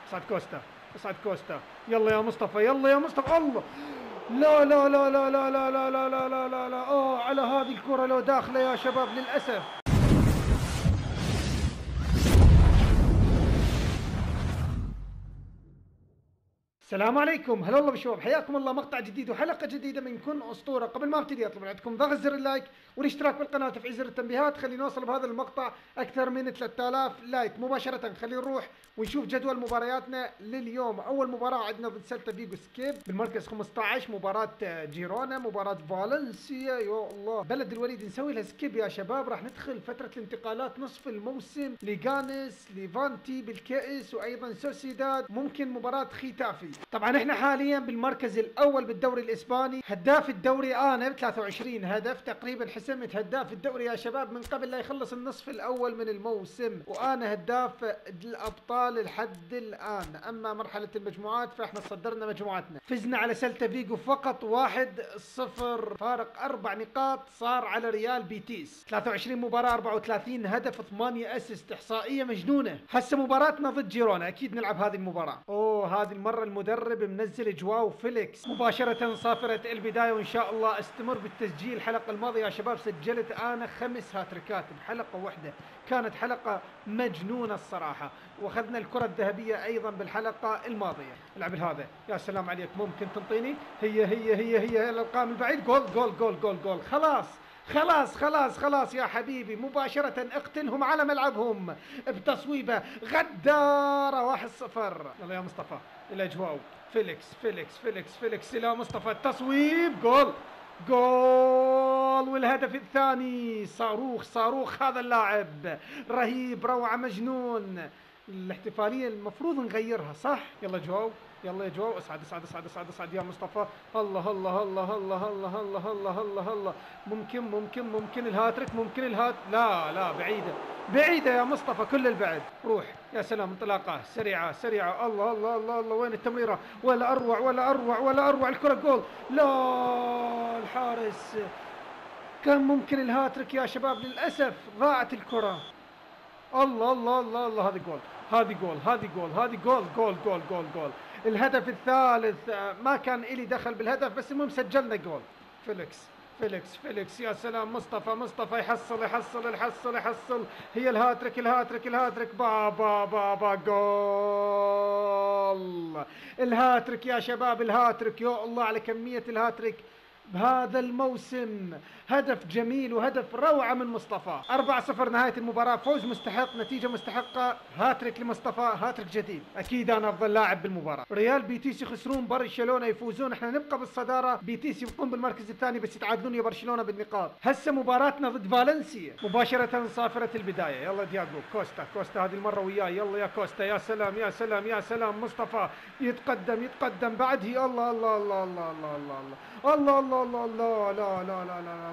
اصعد كوستا، اصعد كوستا، يلا يا مصطفى، يلا يا مصطفى. الله، لا لا لا لا لا لا لا لا لا لا لا لا، اوه على هذه الكرة لو داخلة يا شباب للأسف. السلام عليكم، هلا والله بالشباب، حياكم الله مقطع جديد وحلقة جديدة من كن أسطورة. قبل ما ابتدي اطلب من عندكم ضغط زر اللايك والاشتراك بالقناة وتفعيل زر التنبيهات، خلينا نوصل بهذا المقطع أكثر من 3000 لايك. مباشرة خلينا نروح ونشوف جدول مبارياتنا لليوم. أول مباراة عندنا ضد سيلتا فيجو سكيب بالمركز 15، مباراة جيرونا، مباراة فالنسيا. يا الله، بلد الوليد نسوي لها سكيب يا شباب. راح ندخل فترة الانتقالات نصف الموسم، ليغانس، ليفانتي بالكأس، وأيضا سوسيداد، ممكن مباراة ختافي. طبعا احنا حاليا بالمركز الاول بالدوري الاسباني، هداف الدوري انا ب 23 هدف، تقريبا حسمت هداف الدوري يا شباب من قبل لا يخلص النصف الاول من الموسم، وانا هداف الابطال لحد الان. اما مرحله المجموعات فاحنا صدرنا مجموعتنا، فزنا على سيلتا فيجو فقط 1-0، فارق 4 نقاط صار على ريال بيتيس. 23 مباراه 34 هدف 8 اسيست، احصائيه مجنونه. هسه مباراتنا ضد جيرونا، اكيد نلعب هذه المباراه. اوه هذه المره المدرب منزل جواو فيليكس. مباشرة صافرة البداية، وإن شاء الله استمر بالتسجيل. الحلقة الماضية يا شباب سجلت أنا 5 هاتريكات بحلقة واحدة، كانت حلقة مجنونة الصراحة، وأخذنا الكرة الذهبية أيضا بالحلقة الماضية. العب هذا، يا سلام عليك، ممكن تنطيني؟ هي الأرقام البعيد. جول جول جول جول جول. خلاص خلاص خلاص خلاص يا حبيبي، مباشرة اقتلهم على ملعبهم بتصويبة غدارة. 1-0. يلا يا مصطفى إلى جواو فيليكس، فيليكس إلى مصطفى، التصويب، جول جول. والهدف الثاني، صاروخ هذا اللاعب، رهيب، روعة، مجنون. الاحتفالية المفروض نغيرها صح؟ يلا جواو، يلا يا جو، اصعد اصعد اصعد اصعد اصعد يا مصطفى. الله الله الله الله الله الله الله الله الله. ممكن الهاتريك، ممكن لا لا، بعيدة يا مصطفى، كل البعد. روح يا سلام، انطلاقة سريعة. الله الله الله الله، وين التمريرة؟ ولا أروع الكرة، جول. لا، الحارس كان ممكن الهاتريك يا شباب، للأسف ضاعت الكرة. الله الله الله الله، هذه جول، جول. الهدف الثالث ما كان إلي دخل بالهدف، بس المهم سجلنا جول. فيليكس يا سلام. مصطفى يحصل. هي الهاتريك. بابا جول. الهاتريك يا شباب، الهاتريك، يا الله على كمية الهاتريك بهذا الموسم. هدف جميل وهدف روعة من مصطفى. 4-0 نهاية المباراة، فوز مستحق، نتيجة مستحقة، هاتريك لمصطفى، هاتريك جديد. أكيد أنا أفضل لاعب بالمباراة. ريال بيتيس يخسرون، برشلونة يفوزون، احنا نبقى بالصدارة، بيتيس يبقون بالمركز الثاني بس يتعادلون يا برشلونة بالنقاط. هسه مباراتنا ضد فالنسيا، مباشرة صافرة البداية. يلا دياغو كوستا هذه المرة وياي، يلا يا كوستا، يا سلام. مصطفى يتقدم بعده. الله الله الله الله الله الله الله الله الله الله. لا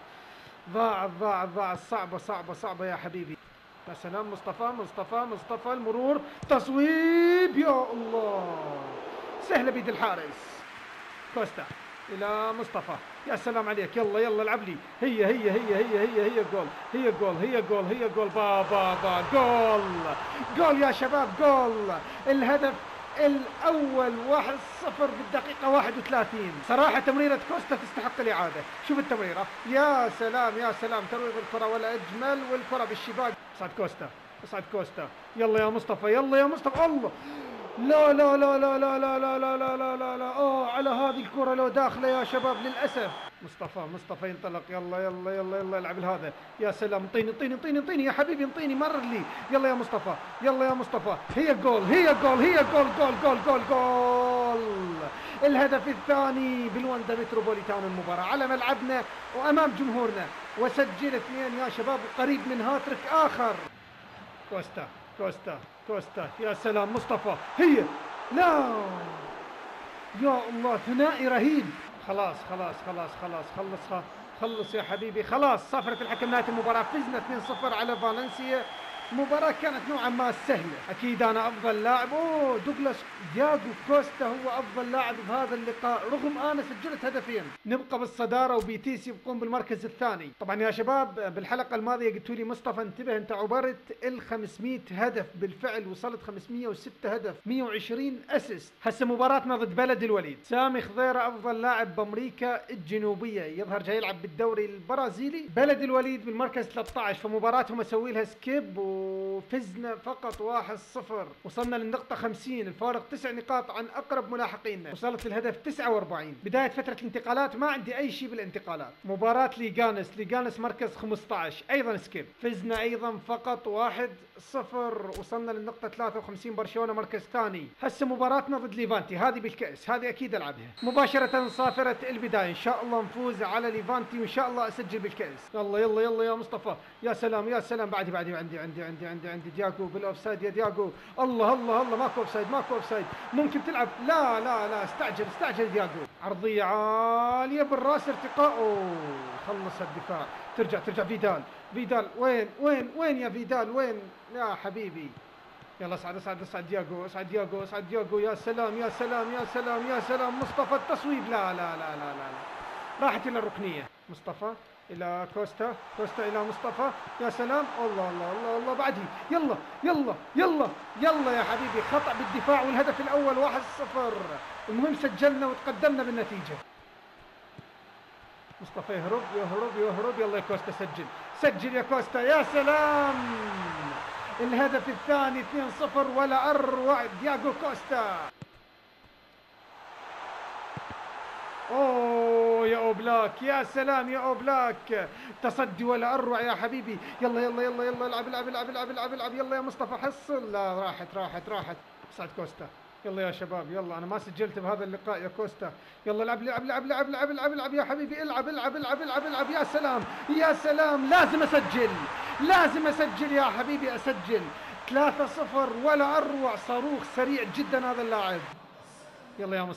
ضاعت. صعبة يا حبيبي. يا سلام، مصطفى المرور، تصويب، يا الله، سهلة بيد الحارس. كوستا إلى مصطفى، يا سلام عليك، يلا العب لي. هي جول. بابا جول يا شباب، جول. الهدف الأول 1-0 بالدقيقة 31. صراحة تمريرة كوستا تستحق الإعادة. شوف التمريرة، يا سلام تمرير الكرة ولا أجمل، والكرة بالشباك. اصعد كوستا. يلا يا مصطفى. الله، لا. اوه على هذه الكرة لو داخلة يا شباب للأسف. مصطفى ينطلق، يلا العب هذا. يا سلام، انطيني يا حبيبي، انطيني، مرر لي. يلا يا مصطفى. هي جول. الهدف الثاني بالواندا متروبوليتانو، المباراة على ملعبنا وأمام جمهورنا، وسجل 2 يا شباب، قريب من هاتريك آخر. كوستا يا سلام. مصطفى، هي، لا، يا الله، ثنائي رهيب. خلاص خلص يا حبيبي، خلاص. صافرة الحكم نهاية المباراة، فزنا 2-0 على فالنسيا. المباراة كانت نوعا ما سهلة. أكيد أنا أفضل لاعب. دوغلاس دياغو كوستا هو أفضل لاعب بهذا اللقاء رغم أنا سجلت هدفين. نبقى بالصدارة وبيتيس يبقون بالمركز الثاني. طبعا يا شباب بالحلقة الماضية قلتوا لي مصطفى انتبه أنت عبرت ال 500 هدف، بالفعل وصلت 506 هدف، 120 أسيست. هسه مباراتنا ضد بلد الوليد. سامي خضيرة أفضل لاعب بأمريكا الجنوبية، يظهر جاي يلعب بالدوري البرازيلي. بلد الوليد بالمركز 13، فمباراتهم أسوي لها سكيب وفزنا فقط 1-0. وصلنا للنقطة 50، الفارق 9 نقاط عن أقرب ملاحقينا. وصلت الهدف 49. بداية فترة الانتقالات ما عندي أي شيء بالانتقالات. مباراة ليغانس مركز 15 أيضا سكيب. فزنا أيضا فقط 1-0. وصلنا للنقطة 53، برشلونة مركز ثاني. هسه مباراتنا ضد ليفانتي، هذه بالكأس، هذه أكيد ألعبها. مباشرة صافرة البداية، إن شاء الله نفوز على ليفانتي وإن شاء الله أسجل بالكأس. يلا يلا يلا يا مصطفى، يا سلام يا سلام. بعدي عندي دياغو بالاوفسايد يا دياغو. الله الله الله، ماكو اوفسايد. ممكن تلعب. لا استعجل دياغو. عرضية عالية بالراس، ارتقاء. خلص الدفاع. ترجع فيدال. وين يا فيدال، وين يا حبيبي؟ يلا اسعد دياغو. يا سلام مصطفى التصويب. لا راحت الى الركنية. مصطفى الى كوستا الى مصطفى. يا سلام. الله بعدي. يلا يا حبيبي. خطأ بالدفاع والهدف الاول 1-0. المهم سجلنا وتقدمنا بالنتيجة. مصطفى يهرب. يلا يا كوستا سجل يا كوستا. يا سلام. الهدف الثاني 2-0 ولا أروع دياغو كوستا. يا أوبلاك، يا سلام يا أوبلاك. تصدي ولا أروع يا حبيبي. يلا العب. يلا يا مصطفى حصل. لا راحت. سعد كوستا. يلا يا شباب يلا، أنا ما سجلت بهذا اللقاء يا كوستا. يلا العب يا حبيبي. العب. يا سلام. لازم أسجل يا حبيبي. أسجل 3-0 ولا أروع. صاروخ سريع جدا هذا اللاعب. يلا يا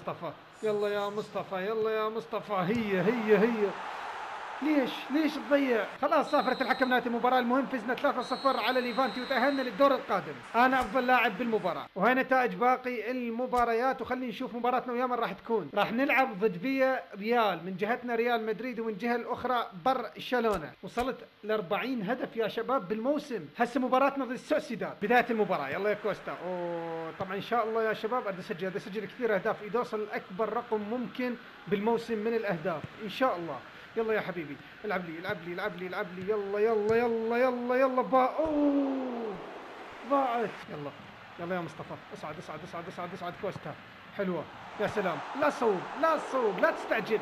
مصطفى. هي ليش تضيع؟ خلاص صافرة الحكم نهاية المباراة. المهم فزنا 3-0 على ليفانتي وتأهلنا للدور القادم. أنا أفضل لاعب بالمباراة. وهي نتائج باقي المباريات، وخلينا نشوف مباراتنا ويا من راح تكون. راح نلعب ضد فيا ريال، من جهتنا ريال مدريد ومن جهة الأخرى برشلونة. وصلت ل40 هدف يا شباب بالموسم. هسه مباراتنا ضد سوسيداد. بداية المباراة. يلا يا كوستا. طبعا إن شاء الله يا شباب أدي أسجل كثير أهداف، أوصل أكبر رقم ممكن بالموسم من الأهداف إن شاء الله. يلا يا حبيبي. العب لي. يلا ضاعت. يلا يا مصطفى. اصعد كوستا. حلوة. يا سلام. لا صوب. لا تستعجل.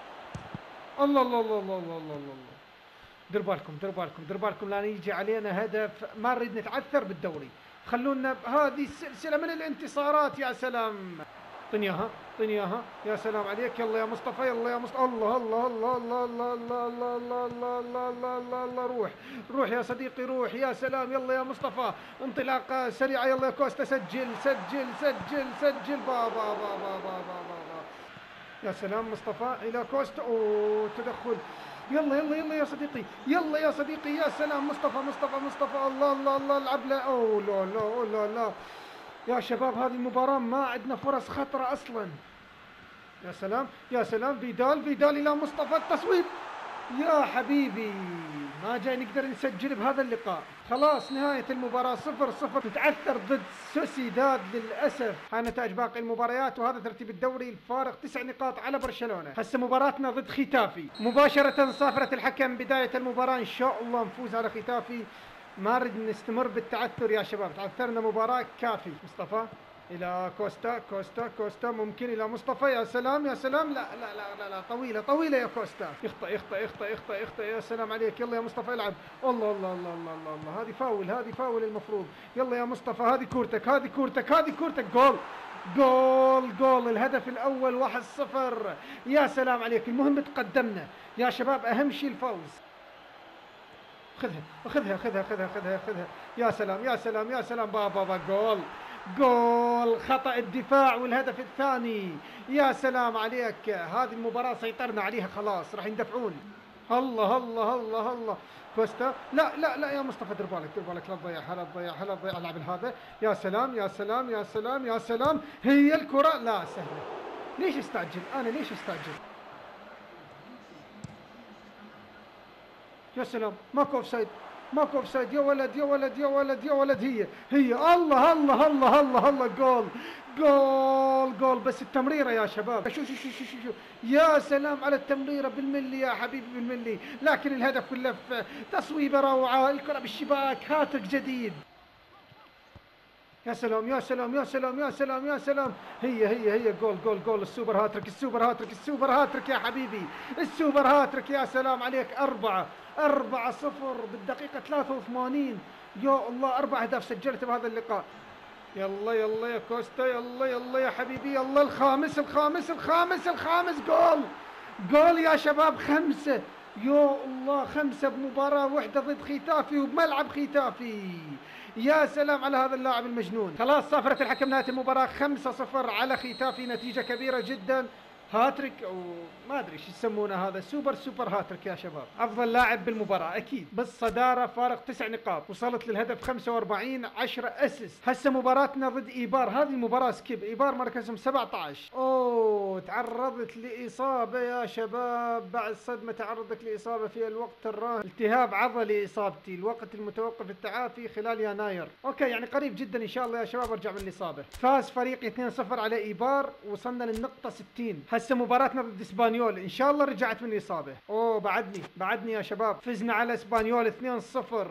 الله. دير بالكم لا يجي علينا هدف. ما نريد نتعثر بالدوري. خلونا بهذه السلسلة من الانتصارات. يا سلام. طنياها. يا سلام عليك. يلا يا مصطفى. الله. روح يا صديقي روح. يا سلام. يلا يا مصطفى. انطلاقة سريعة. يلا يا كوستا. سجل. با. يا سلام مصطفى إلى كوستا. تدخل. يلا يا صديقي. يا سلام مصطفى. الله العب له. لا يا شباب، هذه المباراة ما عندنا فرص خطرة أصلا. يا سلام. فيدال إلى مصطفى. التصويب. يا حبيبي ما جاي نقدر نسجل بهذا اللقاء. خلاص نهاية المباراة 0-0. نتعثر ضد سوسيداد للأسف. هاي نتائج باقي المباريات وهذا ترتيب الدوري. الفارق 9 نقاط على برشلونة. هسه مباراتنا ضد ختافي. مباشرة صافرة الحكم. بداية المباراة إن شاء الله نفوز على ختافي. ما نريد نستمر بالتعثر يا شباب. تعثرنا مباراة كافي. مصطفى إلى كوستا. ممكن إلى مصطفى. يا سلام. لا طويلة يا كوستا. يخطأ. يا سلام عليك. يلا يا مصطفى العب. الله. هذه فاول المفروض. يلا يا مصطفى. هذه كورتك. جول. الهدف الأول 1-0. يا سلام عليك. المهم تقدمنا يا شباب. أهم شيء الفوز. خذها. يا سلام. بابا جول. خطأ الدفاع والهدف الثاني. يا سلام عليك. هذه المباراة سيطرنا عليها خلاص. راح يندفعون. الله. كوستا، لا لا لا يا مصطفى، دير بالك دير بالك، لا تضيعها لا تضيعها لا تضيع اللاعب هذا. يا سلام يا سلام يا سلام يا سلام، هي الكرة لا سهلة. ليش استعجل انا، ليش استعجل؟ يا سلام، ماكو اوف سايد، ماكو اوف سايد، يا ولد يا ولد يا ولد يا ولد، هي الله الله الله الله الله، جول جول جول. بس التمريره يا شباب، شو شو شو شو شو, شو. يا سلام على التمريره بالملي يا حبيبي بالملي، لكن الهدف كله في تصويبه روعه، الكره بالشباك، هاتريك جديد. يا سلام يا سلام يا سلام يا سلام يا سلام، هي جول جول جول، السوبر هاتريك السوبر هاتريك السوبر هاتريك يا حبيبي، السوبر هاتريك. يا سلام عليك، 4-0 بالدقيقة 83. يا الله، 4 أهداف سجلت بهذا اللقاء. يلا يلا يا كوستا، يلا يلا يا حبيبي، يلا الخامس الخامس الخامس الخامس، جول جول يا شباب، 5. يا الله، 5 بمباراة واحدة ضد ختافي وبملعب ختافي. يا سلام على هذا اللاعب المجنون. خلاص صافرة الحكم نهاية المباراة، 5-0 على ختافي، نتيجة كبيرة جدا. هاتريك او ما ادري ايش يسمونه هذا، سوبر هاتريك يا شباب. افضل لاعب بالمباراه اكيد، بالصداره فارق 9 نقاط، وصلت للهدف 45، 10 اسيست. هسه مباراتنا ضد ايبار، هذه المباراه سكيب، ايبار مركزهم 17. اوه، تعرضت لاصابه يا شباب، بعد صدمه تعرضت لاصابه في الوقت الراهن، التهاب عضلي اصابتي، الوقت المتوقف التعافي خلال يناير. اوكي يعني قريب جدا ان شاء الله يا شباب ارجع من الاصابه. فاز فريقي 2-0 على ايبار، وصلنا للنقطه 60. هسه مباراتنا ضد اسبانيول، ان شاء الله رجعت من الاصابه. اوه بعدني يا شباب، فزنا على اسبانيول 2-0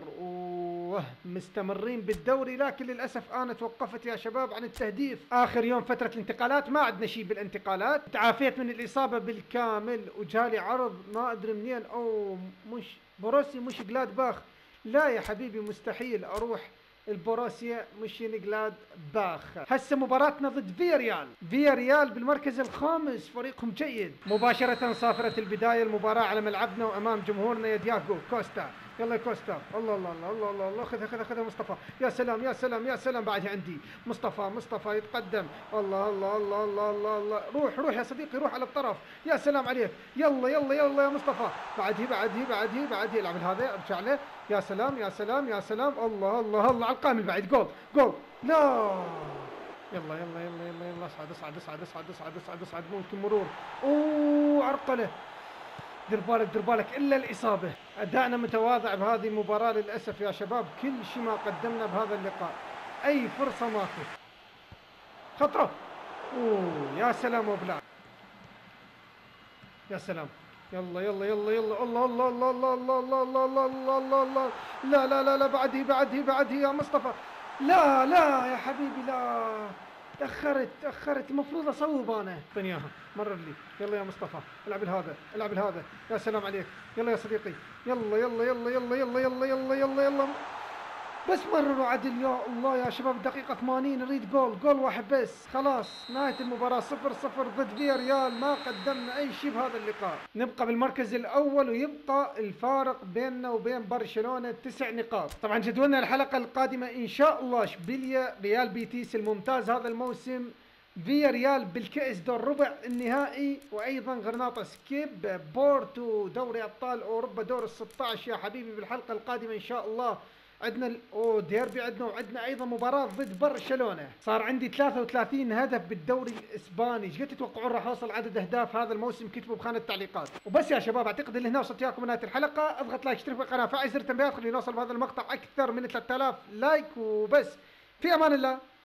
ومستمرين بالدوري، لكن للاسف انا توقفت يا شباب عن التهديف. اخر يوم فتره الانتقالات، ما عندنا شيء بالانتقالات، تعافيت من الاصابه بالكامل، وجالي عرض ما ادري منين، او مش بروسي مش جلادباخ. لا يا حبيبي مستحيل اروح البوروسيا مونشنغلاد باخ. هسه مباراتنا ضد فياريال بالمركز الخامس، فريقهم جيد. مباشرة صافرة البداية المباراة على ملعبنا وامام جمهورنا يا دياغو كوستا. يلا يا كوستا، الله الله الله الله الله, الله. خذها مصطفى، يا سلام يا سلام يا سلام، بعدها عندي مصطفى يتقدم، الله الله الله الله الله, الله. روح يا صديقي، روح على الطرف، يا سلام عليك، يلا يلا يلا يا مصطفى، بعده العب هذا، ارجع له، يا سلام يا سلام يا سلام، الله الله الله على القائم البعيد، جول لا، يلا يلا يلا يلا يلا، اصعد، ممكن مرور، اوه عرقله، دير بالك الا الاصابه. ادائنا متواضع بهذه المباراه للاسف يا شباب، كل شيء ما قدمنا بهذا اللقاء، اي فرصه ماكو. خطره، اوه يا سلام وبلا، يا سلام، يلا يلا يلا يلا، الله الله الله الله الله الله الله الله الله الله الله، لا لا لا لا، بعده يا مصطفى، لا يا حبيبي، لا تأخرت، المفروض اصوب انا. اعطيني اياها، مرر لي، يلا يا مصطفى، العب الهذا، يا سلام عليك، يلا يا صديقي، يلا يلا يلا يلا يلا يلا يلا يلا يلا، بس مرروا عدل، يا الله يا شباب، دقيقة 80 نريد جول واحد بس. خلاص نهاية المباراة 0-0 ضد فياريال، ما قدمنا أي شيء بهذا اللقاء. نبقى بالمركز الأول، ويبقى الفارق بيننا وبين برشلونة 9 نقاط. طبعا جدولنا الحلقة القادمة إن شاء الله إشبيليا، ريال بيتيس الممتاز هذا الموسم، فياريال بالكأس دور ربع النهائي، وأيضا غرناطة سكيب، بورتو دوري أبطال أوروبا دور ال16 يا حبيبي بالحلقة القادمة إن شاء الله. عندنا ديربي عندنا، وعندنا ايضا مباراه ضد برشلونه. صار عندي 33 هدف بالدوري الاسباني، ايش قد تتوقعون راح اوصل عدد اهداف هذا الموسم؟ كتبوا بخانه التعليقات. وبس يا شباب، اعتقد ان هنا وصلت وياكم من نهايه الحلقه. اضغط لايك، اشترك بالقناه، فعل زر التنبيهات، خلينا نوصل بهذا المقطع اكثر من 3000 لايك. وبس، في امان الله.